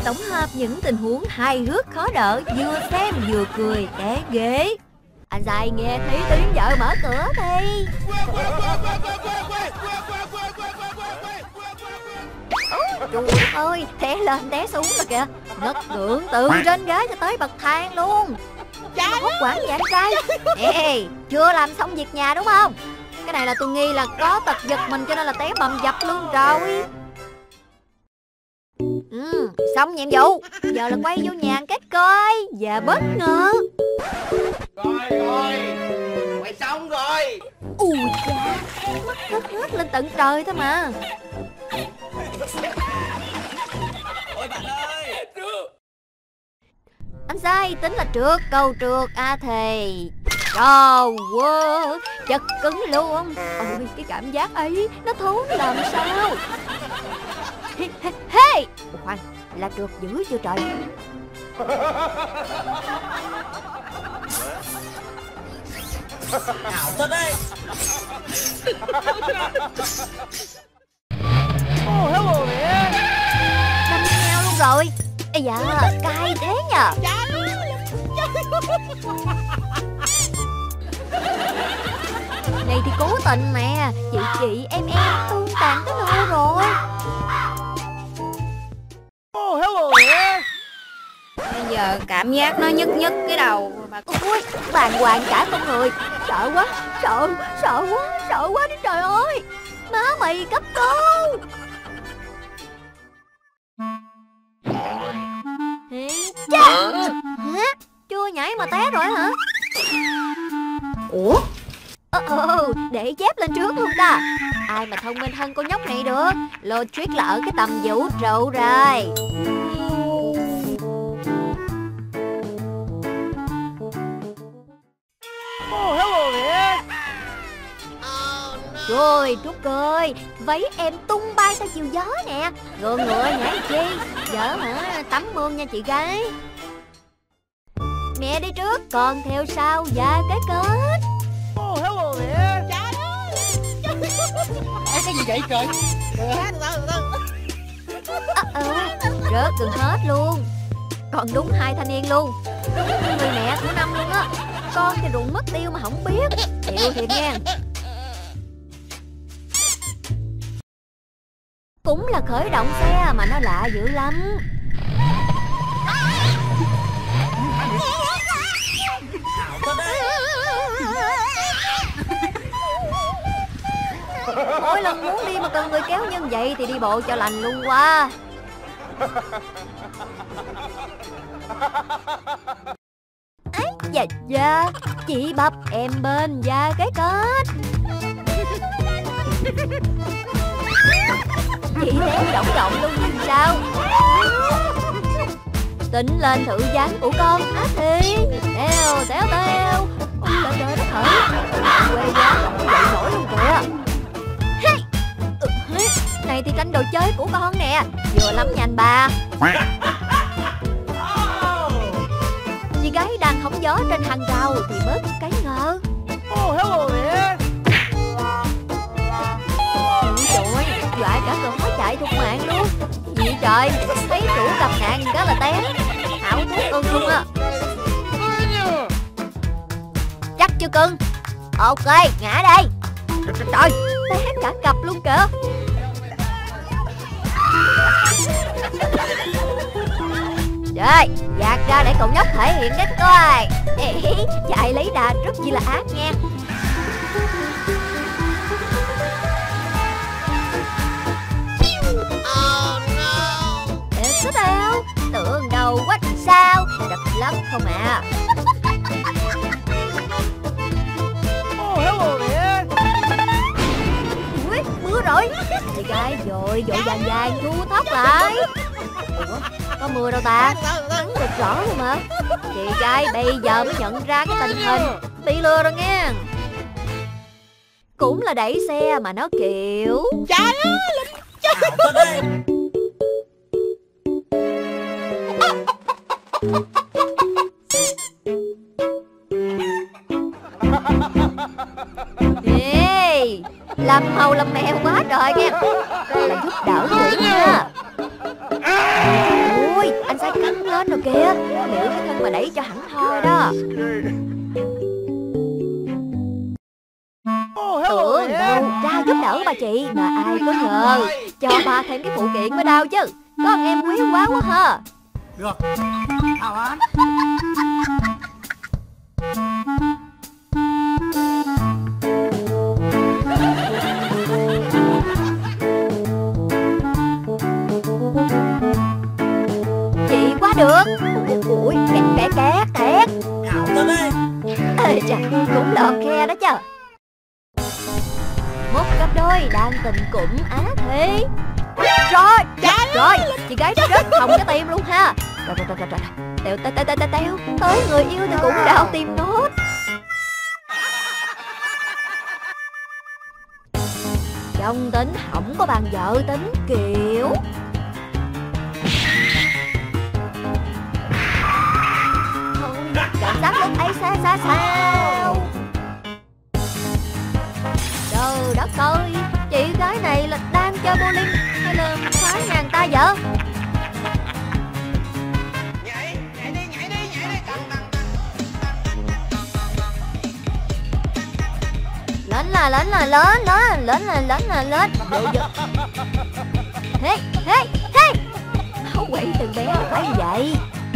tổng hợp những tình huống hài hước khó đỡ, vừa xem vừa cười, té ghế. Anh Dài nghe thấy tiếng vợ mở cửa thì trời ơi, té lên té xuống rồi kìa. Ngất ngưỡng từ trên ghế cho tới bậc thang luôn. Hốt quản vậy anh trai. Ê, chưa làm xong việc nhà đúng không? Cái này là tôi nghi là có tật giật mình cho nên là té bầm dập luôn rồi. Xong nhiệm vụ. Giờ là quay vô nhà ăn kết coi và bất ngờ. Rồi, quay xong rồi. Ui cha, mắt hết lên tận trời thôi mà. Ôi bạn ơi, Anh sai tính là trượt cầu trượt thề. Trời ơi, chật cứng luôn. Ôi cái cảm giác ấy nó thốn làm sao. Hey, khoan, là trượt dữ chưa trời. ảo thật đấy. Oh, hello man. Đâm nhau luôn rồi. Ây da, cay thế nhờ. Này thì cố tình mà. Chị em tương tàn tới đâu rồi. Oh, hello man. Bây giờ cảm giác nó nhức nhức cái đầu mà. Ôi, bàng hoàng cả con người. Sợ quá, sợ quá đi trời ơi. Má mày cấp cứu. Chà. Hả? Chưa nhảy mà té rồi hả? Ủa? Để dép lên trước luôn ta. Ai mà thông minh hơn cô nhóc này được. Logic là ở cái tầm vũ trụ rồi. Oh, hello man. Trời Trúc ơi, váy em tung bay theo chiều gió nè. Ngựa nhảy chi. Giỡn hả, tắm mương nha chị gái. Mẹ đi trước, còn theo sau và cái kết. Oh, hello man. Cái gì vậy trời? Rớt gần hết luôn. Còn đúng 2 thanh niên luôn. Đúng như người mẹ của Năm luôn á. Con thì rụng mất tiêu mà không biết. Chịu thiệt nha. Cũng là khởi động xe mà nó lạ dữ lắm. Mỗi lần muốn đi mà cần người kéo nhân vậy thì đi bộ cho lành luôn quá. Ấy da, chị bập em bên và cái kết. Chị té trọng luôn như sao? Tính lên thử dáng của con thì Teo. Ôi trời đất hỡi. Quê giá không có dậy nổi luôn kìa. Này thì tranh đồ chơi của con nè. Vừa lắm nha anh ba. Chị gái đang hóng gió trên hàng rào thì bớt cái ngờ. Oh, hello man. Trời ơi, dọa cả cờ hóa chạy thục mạng luôn. Gì trời, thấy chủ gặp nạn cái là té. Ảo thuốc ưng luôn á. Chắc chưa cưng? Ok, ngã đây. Trời, té cả cặp luôn kìa. Rồi, dạt ra để cậu nhóc thể hiện cái coi. Chạy lấy đà rất chi là ác nha. Tiếp theo, tưởng đầu quách sao, đập lắm không à. Oh, hello man. Ui, mưa rồi. Chị gái vội vàng thu tóc lại. Ủa, có mưa đâu ta? Nắng được rõ luôn mà. Chị gái bây giờ mới nhận ra cái tình hình bị lừa rồi nghe. Cũng là đẩy xe mà nó kiểu Trời ơi, ảo thật đấy. Ê, làm màu làm mèo quá trời nha. Là giúp đỡ chị nha. Ui, cứng lên rồi kìa. Liệu cái thân mà đẩy cho hẳn thôi đó. Tưởng đâu ra giúp đỡ bà chị mà ai có ngờ. Cho bà thêm cái phụ kiện mới đau chứ. Con em quý quá quá ha. Được. Chào anh. Chị quá được. Ui, kẹt. Ảo thật đấy. Ê chà, cũng lọt khe đó chứ. Một cặp đôi đang tình cũng á thì. Rồi, rồi, chị gái rất hồng cái tim luôn ha. Rồi. Tèo, tới người yêu thì cũng đau tim nốt. Chồng tính không có bằng vợ tính kiểu. Cảm giác lúc ấy sao. Trời đất ơi, chị gái này là đang chơi bowling hay là phá nhà người ta vậy? Nhảy đi. Lên. Hey. Quậy từ bé phải vậy.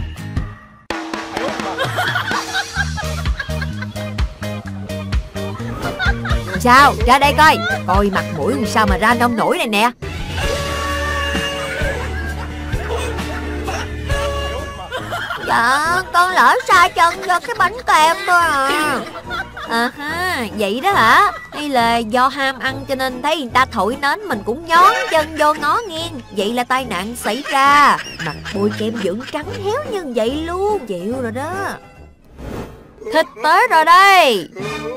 Sao? Ra đây coi mặt mũi sao mà ra nông nổi này nè. Dạ, con lỡ sai chân vô cái bánh kem thôi à. À ha, vậy đó hả? Hay là do ham ăn cho nên thấy người ta thổi nến mình cũng nhón chân vô ngó nghiêng. Vậy là tai nạn xảy ra. Mặt bôi kem dưỡng trắng héo như vậy luôn. Chịu rồi đó. Thịt tới rồi đây.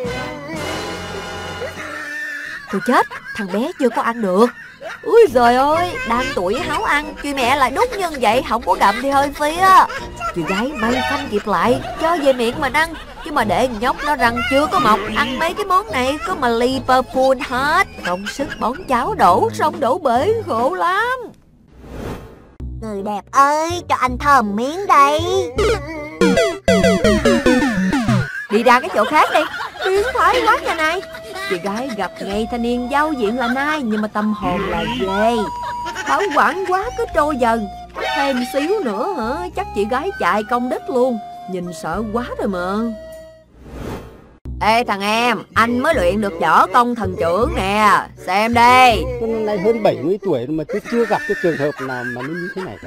Tôi chết, thằng bé chưa có ăn được. Úi giời ơi, đang tuổi háo ăn, chị mẹ lại đút như vậy, không có gặm thì hơi phí á. Chị gái may phanh kịp lại, cho về miệng mà ăn. Chứ mà để nhóc nó răng chưa có mọc, ăn mấy cái món này có mà Liverpool hết. Công sức bón cháo đổ xong đổ bể, khổ lắm. Người đẹp ơi, cho anh thơm miếng đây. Đi ra cái chỗ khác đi, biến thoái quá nhà này. Chị gái gặp ngay thanh niên giao diện là nai, nhưng mà tâm hồn là ghê. Bảo quản quá cứ trôi dần. Thêm xíu nữa hả, chắc chị gái chạy công đích luôn. Nhìn sợ quá rồi mà. Ê thằng em, anh mới luyện được võ công thần trưởng nè. Xem đây. Con này hơn 70 tuổi mà tôi chưa gặp cái trường hợp nào mà nó như thế này cả.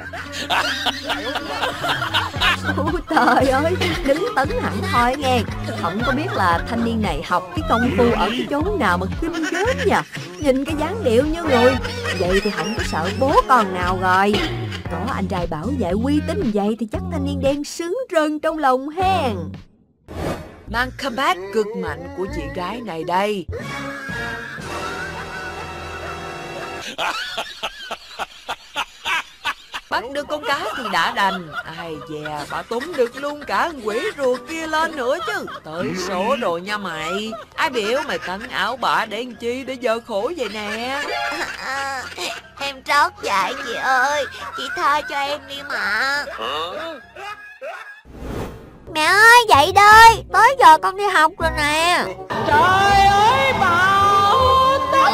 Ôi trời ơi, đứng tấn hẳn thôi nghe. Không có biết là thanh niên này học cái công phu ở cái chốn nào mà kinh gớm nha. Nhìn cái dáng điệu như người. Vậy thì không có sợ bố con nào rồi. Có anh trai bảo vệ uy tín vậy thì chắc thanh niên đen sướng rơn trong lòng hen. Mang comeback cực mạnh của chị gái này đây. Bắt được con cá thì đã đành. Ai dè, bà túm được luôn cả quỷ rùa kia lên nữa chứ. Tới số rồi nha mày. Ai biểu mày tặng áo bả để làm chi, để giờ khổ vậy nè. Em trót dại chị ơi, chị tha cho em đi mà. Mẹ ơi dậy đi, tới giờ con đi học rồi nè. Trời ơi bảo tắt.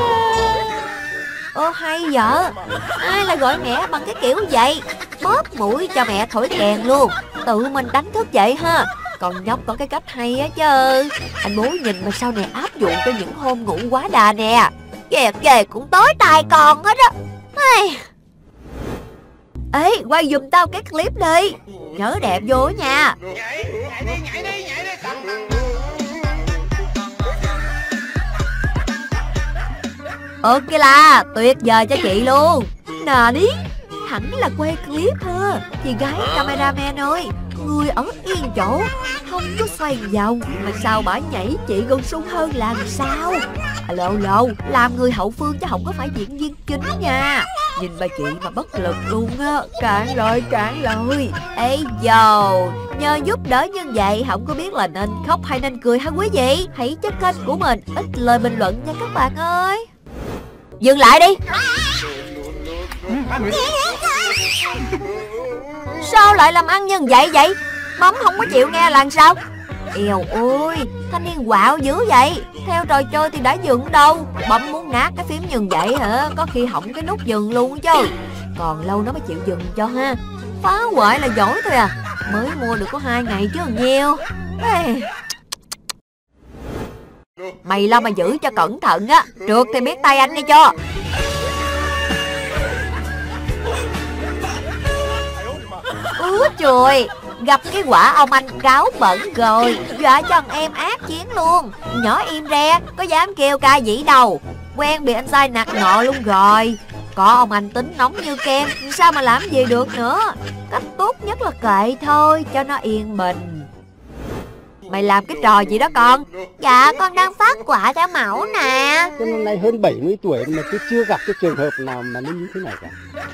Ô hay vợ, ai lại gọi mẹ bằng cái kiểu vậy? Bóp mũi cho mẹ thổi kèn luôn. Tự mình đánh thức vậy ha. Con nhóc có cái cách hay á chứ. Anh bố nhìn mà sau này áp dụng cho những hôm ngủ quá đà nè. Kìa cũng tối tai con hết á. Ê quay giùm tao cái clip đi. Nhớ đẹp vô nha. Nhảy đi. Ok là tuyệt vời cho chị luôn. Nè đi, hẳn là quay clip ha. Chị gái cameraman ơi, người ở yên chỗ, không có xoay vòng. Mà sao bả nhảy chị còn sung hơn làm sao? Alo, làm người hậu phương chứ không có phải diễn viên chính nha. Nhìn bà chị mà bất lực luôn á. Cạn lời. Ê dồ, nhờ giúp đỡ như vậy không có biết là nên khóc hay nên cười hả quý vị? Hãy check kênh của mình, ít lời bình luận nha các bạn ơi. Dừng lại đi. Sao lại làm ăn như vậy vậy? Bấm không có chịu nghe là sao? Eo ôi, thanh niên quạo dữ vậy. Theo trò chơi thì đã dừng đâu. Bấm muốn nát cái phím như vậy hả? Có khi hỏng cái nút dừng luôn chứ. Còn lâu nó mới chịu dừng cho ha. Phá hoại là giỏi thôi à. Mới mua được có 2 ngày chứ nhiều. Ê. Mày lo mà giữ cho cẩn thận á. Trượt thì biết tay anh nghe cho. Trời, gặp cái quả ông anh cáo bẩn rồi. Dọa cho thằng em ác chiến luôn. Nhỏ im re, có dám kêu ca gì đâu. Quen bị anh sai nạt nọ luôn rồi. Có ông anh tính nóng như kem, sao mà làm gì được nữa. Cách tốt nhất là kệ thôi, cho nó yên bình. Mày làm cái trò gì đó con? Dạ con đang phát quả theo mẫu nè. Cho năm nay hơn 70 tuổi mà tôi chưa gặp cái trường hợp nào mà nó như thế này cả.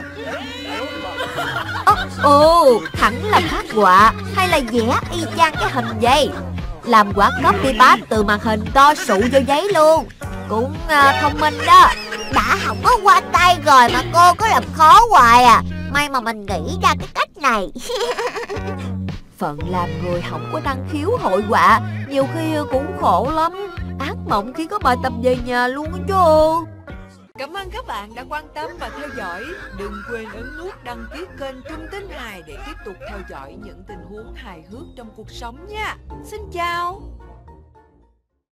Hẳn là phát họa hay là vẽ y chang cái hình vậy. Làm quả copy paste từ màn hình to sụ vô giấy luôn. Cũng thông minh đó. Đã không có qua tay rồi mà cô cứ làm khó hoài à. May mà mình nghĩ ra cái cách này. Phận làm người không có năng khiếu hội họa nhiều khi cũng khổ lắm. Ác mộng khi có bài tập về nhà luôn á chứ. Cảm ơn các bạn đã quan tâm và theo dõi. Đừng quên ấn nút đăng ký kênh Trung Tính Hài để tiếp tục theo dõi những tình huống hài hước trong cuộc sống nha. Xin chào.